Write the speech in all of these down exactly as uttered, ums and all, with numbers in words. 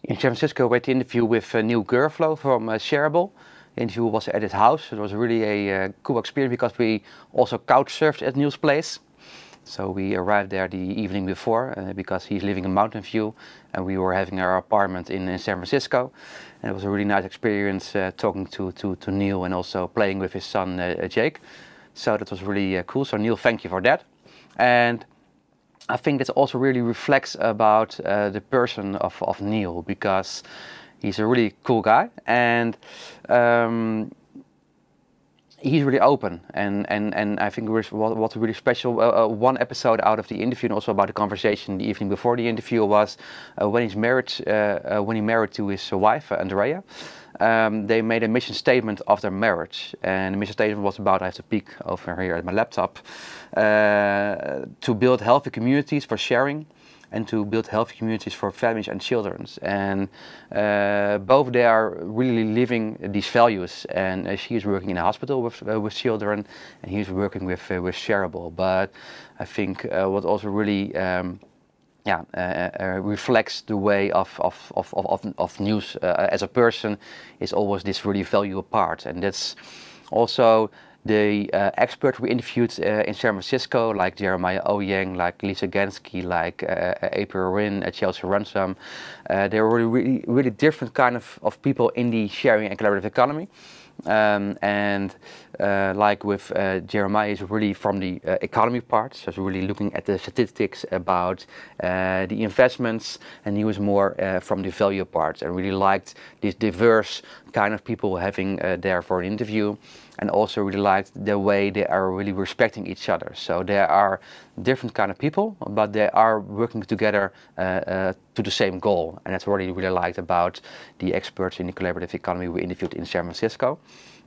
In San Francisco, we had the interview with uh, Neil Gerflow from uh, Shareable. The interview was at his house. It was really a uh, cool experience because we also couch surfed at Neil's place. So we arrived there the evening before uh, because he's living in Mountain View and we were having our apartment in, in San Francisco. And it was a really nice experience uh, talking to, to, to Neil and also playing with his son uh, Jake. So that was really uh, cool. So Neil, thank you for that. And I think that also really reflects about uh, the person of, of Neil, because he's a really cool guy and um, he's really open. And, and, and I think what, what's really special, uh, uh, one episode out of the interview and also about the conversation the evening before the interview was uh, when he's married, uh, uh, when he married to his wife, Andrea. Um, they made a mission statement of their marriage, and the mission statement was about, I have to peek over here at my laptop, uh, to build healthy communities for sharing and to build healthy communities for families and children. And uh, both they are really living these values, and uh, she is working in a hospital with, uh, with children and he is working with, uh, with Shareable. But I think uh, what also really um, Yeah, uh, uh, reflects the way of of of of, of Neil uh, as a person is always this really valuable part, and that's also the uh, experts we interviewed uh, in San Francisco, like Jeremiah Owyang, like Lisa Gansky, like uh, April Rin, uh, Chelsea Ransom. Uh, they were really really different kind of of people in the sharing and collaborative economy. Um, and uh, like with uh, Jeremiah is really from the uh, economy part, so it's really looking at the statistics about uh, the investments, and he was more uh, from the value part and really liked this diverse kind of people having uh, there for an interview, and also really liked the way they are really respecting each other. So there are different kind of people, but they are working together uh, uh, to the same goal, and that's what I really liked about the experts in the collaborative economy we interviewed in San Francisco.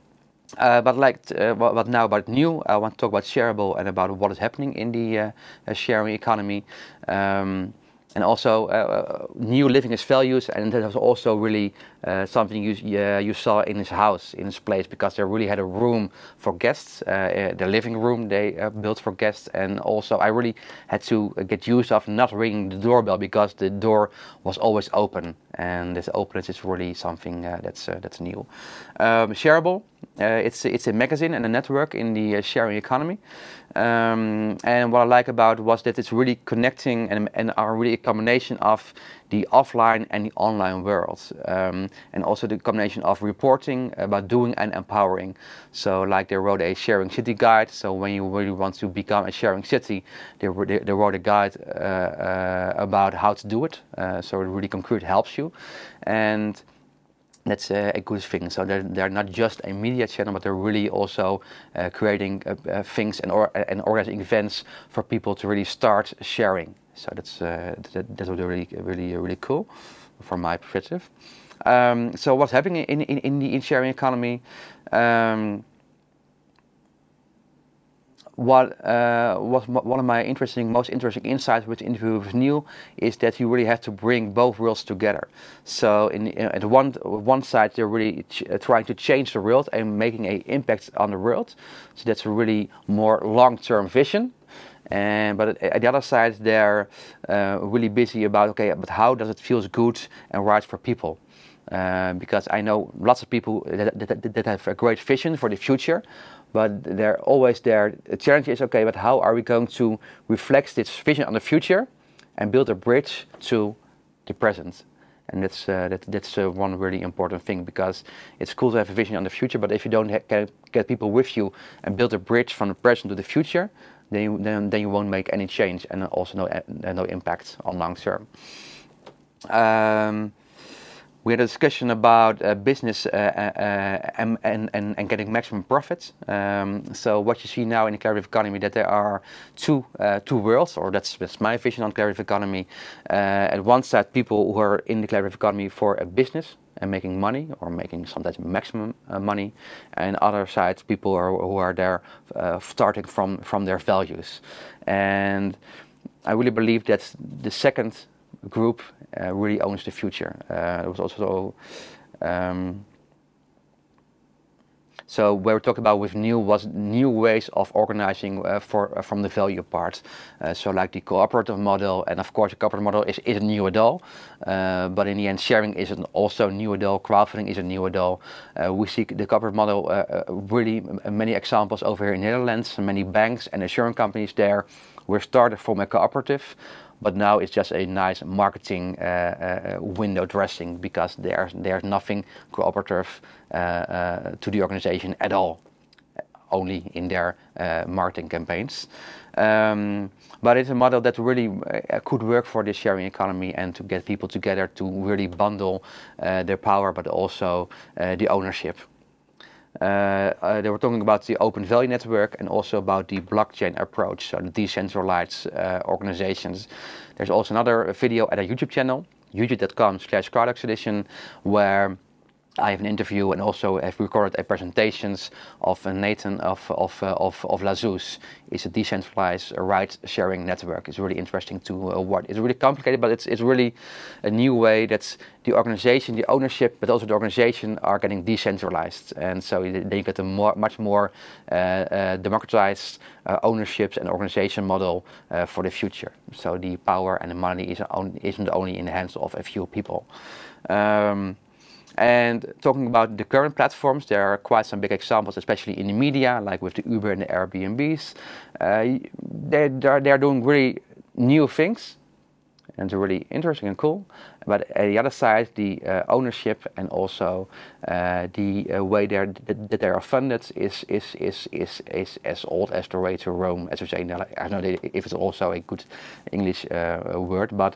Uh, but like, uh, what now about Neil? I want to talk about Shareable and about what is happening in the uh, uh, sharing economy. Um, And also uh, Neil living his values, and that was also really uh, something you uh, you saw in his house, in his place, because they really had a room for guests, uh, the living room they uh, built for guests, and also I really had to get used of not ringing the doorbell because the door was always open, and this openness is really something uh, that's uh, that's new. Um, Shareable, uh, it's it's a magazine and a network in the uh, sharing economy. Um, and what I like about it was that it's really connecting and, and are really a combination of the offline and the online world, um, and also the combination of reporting about doing and empowering. So like they wrote a sharing city guide, so when you really want to become a sharing city, they, they, they wrote a guide uh, uh, about how to do it, uh, so it really concrete helps you. And that's uh, a good thing. So they're, they're not just a media channel, but they're really also uh, creating uh, uh, things and, or, and organizing events for people to really start sharing. So that's uh, that, that's really really really cool from my perspective. Um, so what's happening in in, in the in sharing economy? Um, What uh, was one of my interesting, most interesting insights with the interview with Neil is that you really have to bring both worlds together. So in, in at one one side they're really ch trying to change the world and making an impact on the world. So that's a really more long-term vision. And but at the other side they're uh, really busy about, okay, but how does it feel good and right for people? Uh, because I know lots of people that, that, that have a great vision for the future, but they're always there. The challenge is, okay, but how are we going to reflect this vision on the future and build a bridge to the present? And that's uh, that, that's uh, one really important thing, because it's cool to have a vision on the future, but if you don't get, get people with you and build a bridge from the present to the future, then you, then, then you won't make any change and also no, uh, no impact on long term. Um, We had a discussion about uh, business uh, uh, and, and, and getting maximum profits. Um, so what you see now in the collaborative economy, that there are two uh, two worlds, or that's, that's my vision on collaborative economy. Uh, at one side, people who are in the collaborative economy for a business and making money, or making sometimes maximum uh, money, and other sides, people are, who are there uh, starting from from their values. And I really believe that the second group uh, really owns the future. Uh, it was also um, So what we're talking about with new was new ways of organizing uh, for uh, from the value part. Uh, so like the cooperative model, and of course the cooperative model is, is a new at all, uh, but in the end sharing is an also new at all, crowdfunding is a new at all. Uh, we see the cooperative model uh, uh, really many examples over here in the Netherlands, many banks and insurance companies there were started from a cooperative. But now it's just a nice marketing uh, uh, window dressing, because there's there's nothing cooperative uh, uh, to the organization at all, only in their uh, marketing campaigns. Um, but it's a model that really uh, could work for the sharing economy and to get people together to really bundle uh, their power, but also uh, the ownership. Uh, uh, they were talking about the Open Value Network and also about the blockchain approach, so the decentralized uh, organizations. There's also another video at our YouTube channel, youtube dot com slash Cardex Edition, where I have an interview and also have recorded a presentations of uh, Nathan of of uh, of, of Lazuz. It's a decentralized uh, ride-sharing network. It's really interesting to uh, watch. It's really complicated, but it's it's really a new way that the organization, the ownership, but also the organization are getting decentralized, and so they get a more, much more uh, uh, democratized uh, ownerships and organization model uh, for the future. So the power and the money is on, isn't only in the hands of a few people. Um, And talking about the current platforms, there are quite some big examples, especially in the media, like with the Uber and the Airbnbs. Uh, they're, they're, they're doing really new things, and they're really interesting and cool. But at the other side, the uh, ownership and also uh, the uh, way they're, that, that they are funded is, is, is, is, is as old as the way to Rome, as we say. I don't know if it's also a good English uh, word, but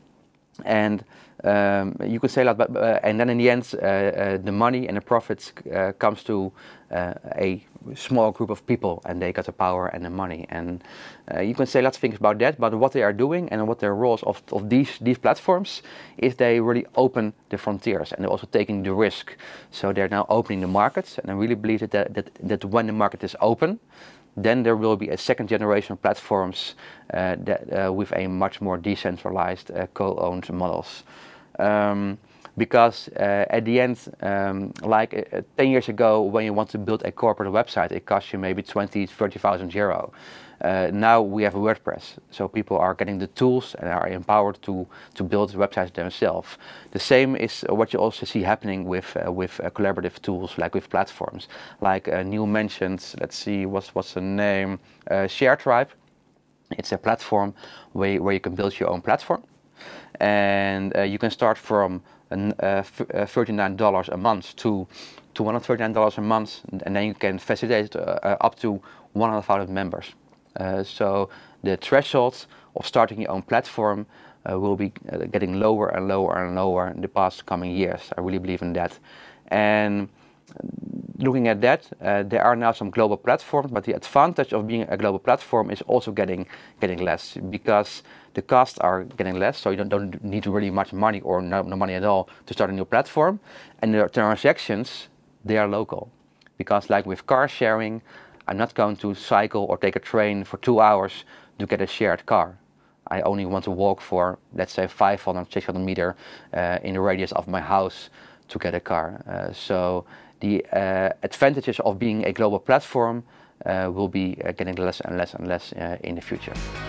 and um, you could say that, but uh, and then in the end, uh, uh, the money and the profits uh, comes to uh, a small group of people, and they got the power and the money. And uh, you can say lots of things about that, but what they are doing and what their roles of, of these these platforms is they really open the frontiers, and they're also taking the risk. So they're now opening the markets, and I really believe that that that when the market is open, then there will be a second generation of platforms uh, that, uh, with a much more decentralized uh, co-owned models. Um, because uh, at the end, um, like uh, ten years ago, when you want to build a corporate website, it costs you maybe twenty, thirty thousand euro. Uh, now we have WordPress, so people are getting the tools and are empowered to to build websites themselves. The same is what you also see happening with uh, with uh, collaborative tools, like with platforms, like uh, Neil mentioned. Let's see, what's what's the name? Uh, ShareTribe. It's a platform where where you can build your own platform, and uh, you can start from uh, uh, thirty-nine dollars a month to two hundred thirty-nine dollars a month, and then you can facilitate uh, uh, up to one hundred thousand members. Uh, so the threshold of starting your own platform uh, will be uh, getting lower and lower and lower in the past coming years. I really believe in that. And looking at that, uh, there are now some global platforms, but the advantage of being a global platform is also getting getting less, because the costs are getting less, so you don't, don't need really much money or no, no money at all to start a new platform. And the transactions, they are local, because like with car sharing, I'm not going to cycle or take a train for two hours to get a shared car. I only want to walk for, let's say, five hundred, six hundred meter uh, in the radius of my house to get a car. Uh, so the uh, advantages of being a global platform uh, will be uh, getting less and less and less uh, in the future.